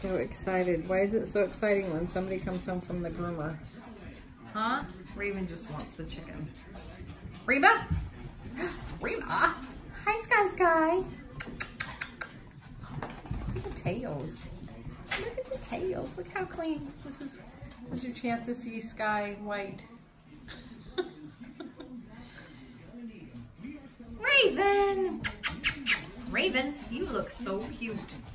so excited. Why is it so exciting when somebody comes home from the groomer? Huh? Raven just wants the chicken. Reba? Reba? Hi, Sky. Look at the tails. Look at the tails. Look how clean. This is your chance to see Sky White. Raven! Raven, you look so cute.